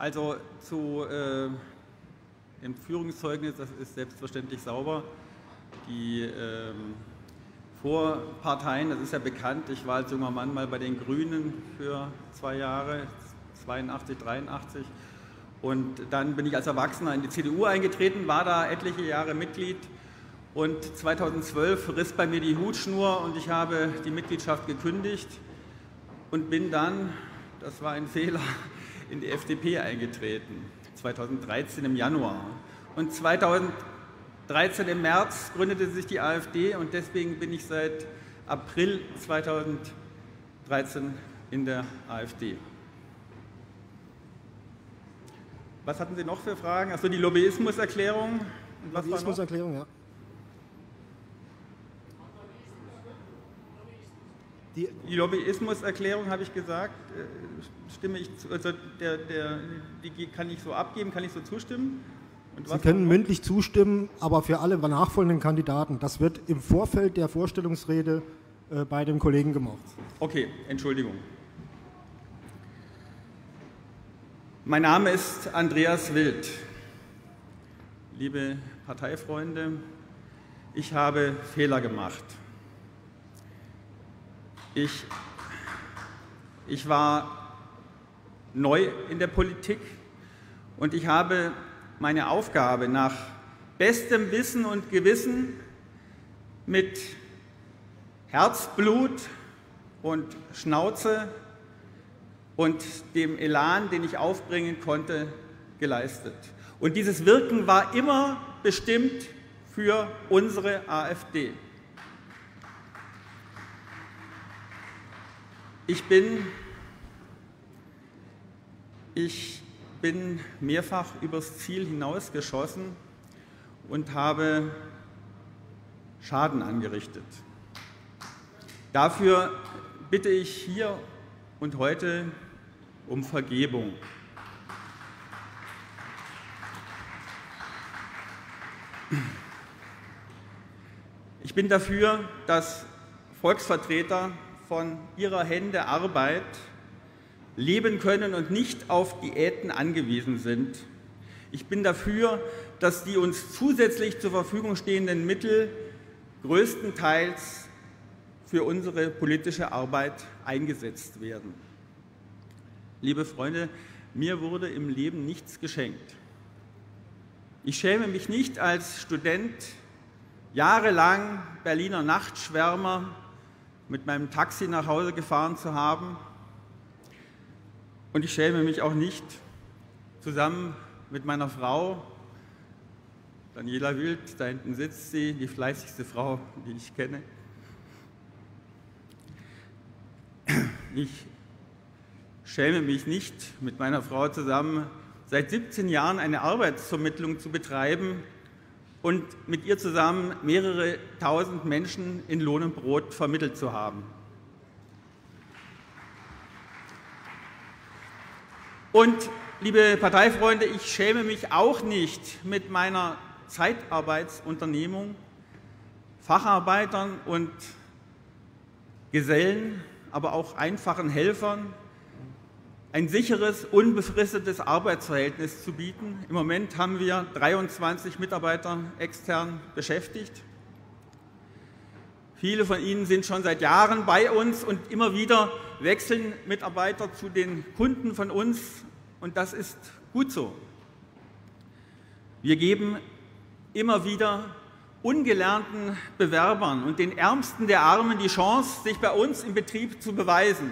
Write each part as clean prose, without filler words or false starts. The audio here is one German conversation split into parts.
Also zu dem Führungszeugnis, das ist selbstverständlich sauber. Die Vorparteien, das ist ja bekannt, ich war als junger Mann mal bei den Grünen für 2 Jahre, 82, 83. Und dann bin ich als Erwachsener in die CDU eingetreten, war da etliche Jahre Mitglied. Und 2012 riss bei mir die Hutschnur und ich habe die Mitgliedschaft gekündigt und bin dann, das war ein Fehler, in die FDP eingetreten. 2013 im Januar. Und 2013 im März gründete sich die AfD und deswegen bin ich seit April 2013 in der AfD. Was hatten Sie noch für Fragen? Achso, die Lobbyismuserklärung. Lobbyismuserklärung, ja. Die Lobbyismuserklärung, habe ich gesagt, stimme ich zu, also die kann ich so abgeben, kann ich so zustimmen? Und Sie können mündlich zustimmen, aber für alle nachfolgenden Kandidaten. Das wird im Vorfeld der Vorstellungsrede bei dem Kollegen gemacht. Okay, Entschuldigung. Mein Name ist Andreas Wild. Liebe Parteifreunde, ich habe Fehler gemacht. Ich war neu in der Politik und ich habe meine Aufgabe nach bestem Wissen und Gewissen mit Herzblut und Schnauze und dem Elan, den ich aufbringen konnte, geleistet. Und dieses Wirken war immer bestimmt für unsere AfD. Ich bin mehrfach übers Ziel hinausgeschossen und habe Schaden angerichtet. Dafür bitte ich hier und heute um Vergebung. Ich bin dafür, dass Volksvertreter von ihrer Hände Arbeit leben können und nicht auf Diäten angewiesen sind. Ich bin dafür, dass die uns zusätzlich zur Verfügung stehenden Mittel größtenteils für unsere politische Arbeit eingesetzt werden. Liebe Freunde, mir wurde im Leben nichts geschenkt. Ich schäme mich nicht, als Student jahrelang Berliner Nachtschwärmer mit meinem Taxi nach Hause gefahren zu haben. Und ich schäme mich auch nicht, zusammen mit meiner Frau, Daniela Wild, da hinten sitzt sie, die fleißigste Frau, die ich kenne. Ich schäme mich nicht, mit meiner Frau zusammen seit 17 Jahren eine Arbeitsvermittlung zu betreiben und mit ihr zusammen mehrere tausend Menschen in Lohn und Brot vermittelt zu haben. Und, liebe Parteifreunde, ich schäme mich auch nicht, mit meiner Zeitarbeitsunternehmung Facharbeitern und Gesellen, aber auch einfachen Helfern ein sicheres, unbefristetes Arbeitsverhältnis zu bieten. Im Moment haben wir 23 Mitarbeiter extern beschäftigt. Viele von ihnen sind schon seit Jahren bei uns und immer wieder wechseln Mitarbeiter zu den Kunden von uns und das ist gut so. Wir geben immer wieder ungelernten Bewerbern und den Ärmsten der Armen die Chance, sich bei uns im Betrieb zu beweisen.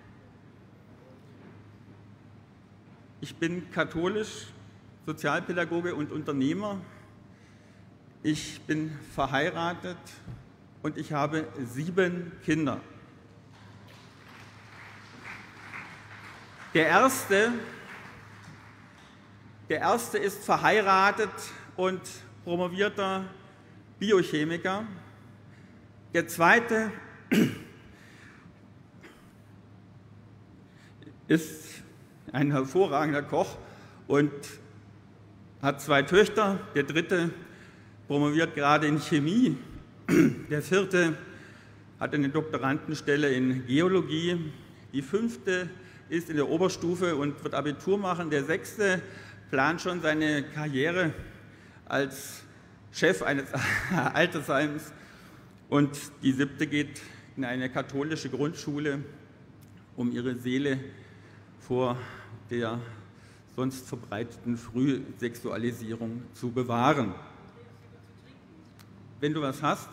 Ich bin katholisch, Sozialpädagoge und Unternehmer. Ich bin verheiratet und ich habe 7 Kinder. Der erste ist verheiratet und promovierter Biochemiker. Der zweite ist ein hervorragender Koch und hat 2 Töchter. Der dritte promoviert gerade in Chemie. Der vierte hat eine Doktorandenstelle in Geologie. Die 5. ist in der Oberstufe und wird Abitur machen. Der 6. plant schon seine Karriere als Chef eines Altersheims und die 7. geht in eine katholische Grundschule, um ihre Seele vor der sonst verbreiteten Frühsexualisierung zu bewahren. Wenn du was hast.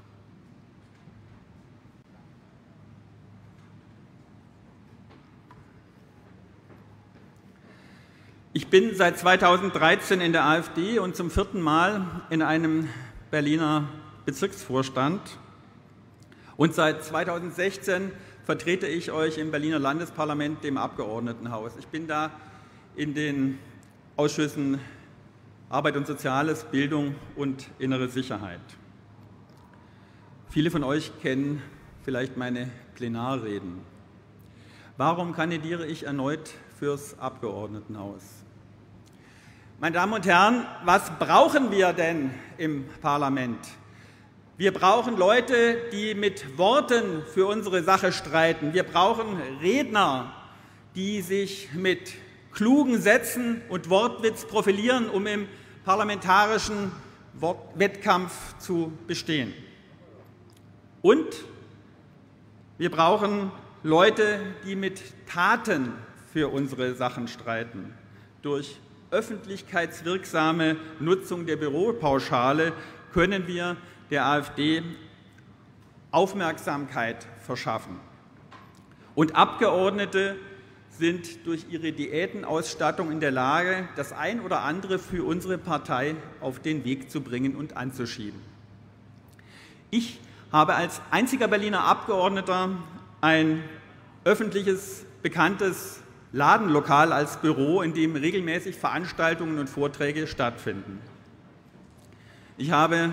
Ich bin seit 2013 in der AfD und zum 4. Mal in einem Berliner Bezirksvorstand. Und seit 2016 vertrete ich euch im Berliner Landesparlament, dem Abgeordnetenhaus. Ich bin da in den Ausschüssen Arbeit und Soziales, Bildung und innere Sicherheit. Viele von euch kennen vielleicht meine Plenarreden. Warum kandidiere ich erneut fürs Abgeordnetenhaus? Meine Damen und Herren, was brauchen wir denn im Parlament? Wir brauchen Leute, die mit Worten für unsere Sache streiten. Wir brauchen Redner, die sich mit klugen Sätzen und Wortwitz profilieren, um im parlamentarischen Wettkampf zu bestehen. Und wir brauchen Leute, die mit Taten für unsere Sachen streiten. Durch öffentlichkeitswirksame Nutzung der Büropauschale können wir der AfD Aufmerksamkeit verschaffen. Und Abgeordnete sind durch ihre Diätenausstattung in der Lage, das ein oder andere für unsere Partei auf den Weg zu bringen und anzuschieben. Ich habe als einziger Berliner Abgeordneter ein öffentliches, bekanntes Ladenlokal als Büro, in dem regelmäßig Veranstaltungen und Vorträge stattfinden. Ich habe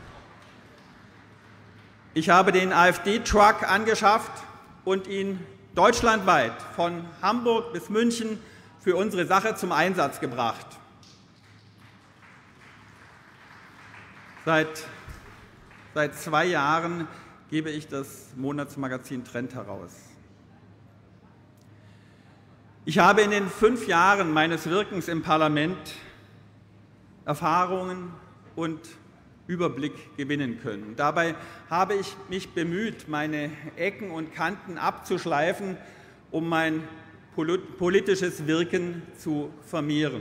den AfD-Truck angeschafft und ihn deutschlandweit von Hamburg bis München für unsere Sache zum Einsatz gebracht. Seit 2 Jahren gebe ich das Monatsmagazin Trend heraus. Ich habe in den 5 Jahren meines Wirkens im Parlament Erfahrungen und Überblick gewinnen können. Dabei habe ich mich bemüht, meine Ecken und Kanten abzuschleifen, um mein politisches Wirken zu vermehren.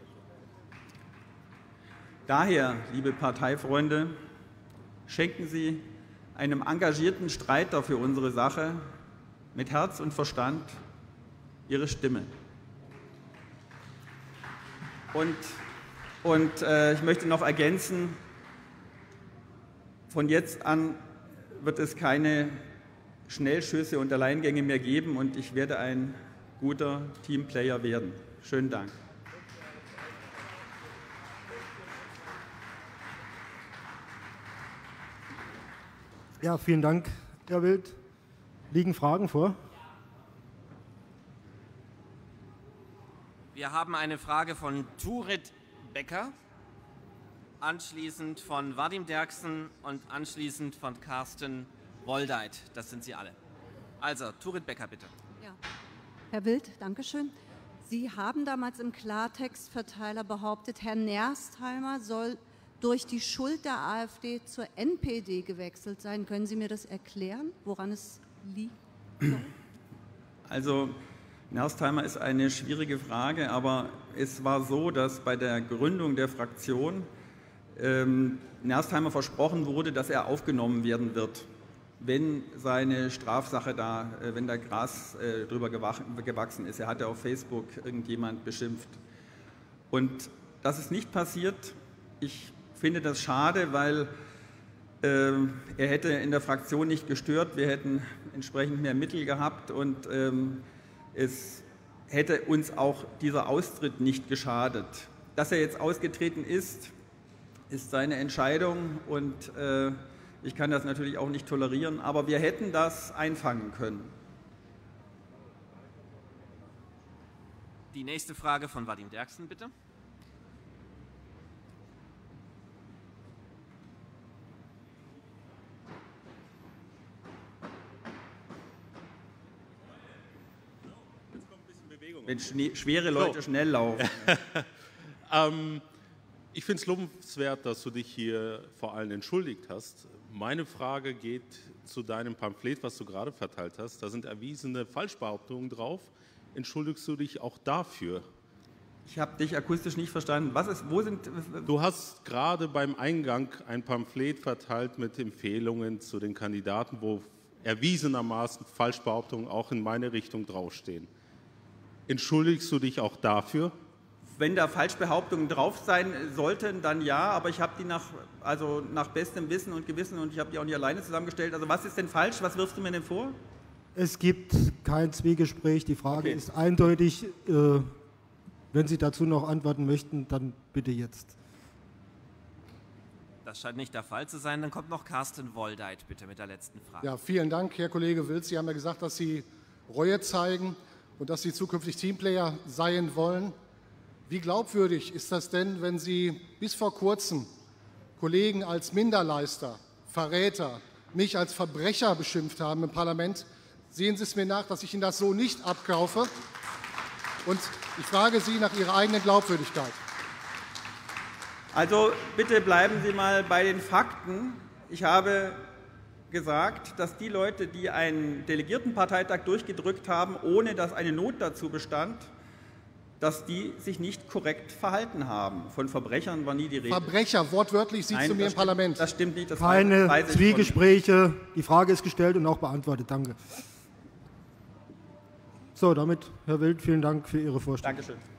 Daher, liebe Parteifreunde, schenken Sie einem engagierten Streiter für unsere Sache mit Herz und Verstand Ihre Stimme. Und ich möchte noch ergänzen, von jetzt an wird es keine Schnellschüsse und Alleingänge mehr geben und ich werde ein guter Teamplayer werden. Schönen Dank. Ja, vielen Dank, Herr Wild. Liegen Fragen vor? Wir haben eine Frage von Turit Becker, anschließend von Vadim Derksen und anschließend von Carsten Woldeit. Das sind Sie alle. Also, Turit Becker, bitte. Ja. Herr Wild, danke schön. Sie haben damals im Klartextverteiler behauptet, Herr Nerstheimer soll durch die Schuld der AfD zur NPD gewechselt sein. Können Sie mir das erklären, woran es liegt? Also, Nerstheimer ist eine schwierige Frage, aber es war so, dass bei der Gründung der Fraktion Nerstheimer versprochen wurde, dass er aufgenommen werden wird, wenn seine Strafsache da, wenn da Gras drüber gewachsen ist. Er hatte auf Facebook irgendjemand beschimpft. Und das ist nicht passiert. Ich finde das schade, weil er hätte in der Fraktion nicht gestört. Wir hätten entsprechend mehr Mittel gehabt und es hätte uns auch dieser Austritt nicht geschadet. Dass er jetzt ausgetreten ist, ist seine Entscheidung und ich kann das natürlich auch nicht tolerieren, aber wir hätten das einfangen können. Die nächste Frage von Vadim Derksen, bitte. wenn schwere Leute schnell laufen. Ich finde es lobenswert, dass du dich hier vor allem entschuldigt hast. Meine Frage geht zu deinem Pamphlet, was du gerade verteilt hast. Da sind erwiesene Falschbehauptungen drauf. Entschuldigst du dich auch dafür? Ich habe dich akustisch nicht verstanden. Du hast gerade beim Eingang ein Pamphlet verteilt mit Empfehlungen zu den Kandidaten, wo erwiesenermaßen Falschbehauptungen auch in meine Richtung draufstehen. Entschuldigst du dich auch dafür? Wenn da Falschbehauptungen drauf sein sollten, dann ja, aber ich habe die nach bestem Wissen und Gewissen und ich habe die auch nicht alleine zusammengestellt. Also was ist denn falsch? Was wirfst du mir denn vor? Es gibt kein Zwiegespräch. Die Frage ist eindeutig. Wenn Sie dazu noch antworten möchten, dann bitte jetzt. Das scheint nicht der Fall zu sein. Dann kommt noch Carsten Woldeit, bitte, mit der letzten Frage. Ja, vielen Dank, Herr Kollege Wilz. Sie haben ja gesagt, dass Sie Reue zeigen und dass Sie zukünftig Teamplayer sein wollen. Wie glaubwürdig ist das denn, wenn Sie bis vor kurzem Kollegen als Minderleister, Verräter, mich als Verbrecher beschimpft haben im Parlament? Sehen Sie es mir nach, dass ich Ihnen das so nicht abkaufe? Und ich frage Sie nach Ihrer eigenen Glaubwürdigkeit. Also bitte bleiben Sie mal bei den Fakten. Ich habe gesagt, dass die Leute, die einen Delegiertenparteitag durchgedrückt haben, ohne dass eine Not dazu bestand, dass die sich nicht korrekt verhalten haben. Von Verbrechern war nie die Rede. Verbrecher, wortwörtlich, Sie zu mir im Parlament. Das stimmt nicht. Das Keine weiß ich Zwiegespräche. Die Frage ist gestellt und auch beantwortet. Danke. So, damit, Herr Wild, vielen Dank für Ihre Vorstellung. Dankeschön.